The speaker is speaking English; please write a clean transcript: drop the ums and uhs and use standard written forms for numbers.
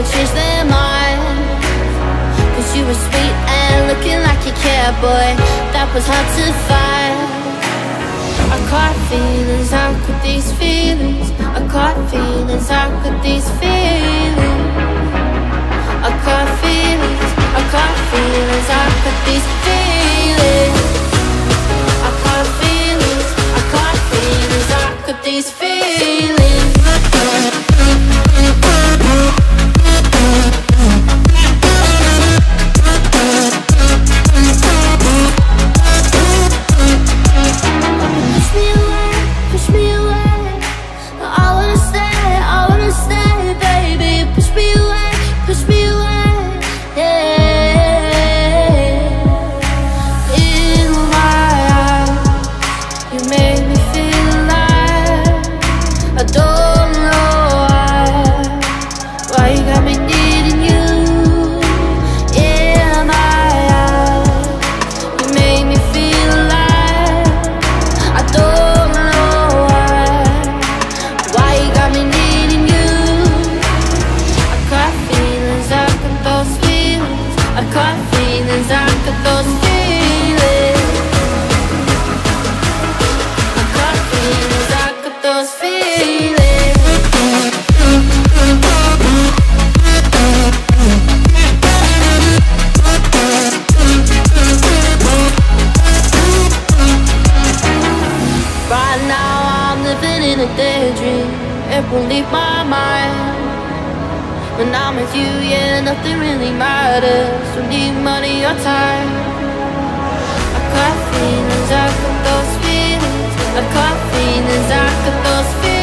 gotta change their mind. Cause you were sweet and looking like you cared, boy, that was hard to find. I caught feelings, how could these feelings? I caught feelings, how could these feelings? I caught feelings, I caught feelings, how could these feelings? I caught feelings, I caught feelings, how could these feelings? Won't leave my mind. When I'm with you, yeah, nothing really matters. Don't need money or time. I got feelings, I got those feelings. I got feelings, I got those feelings.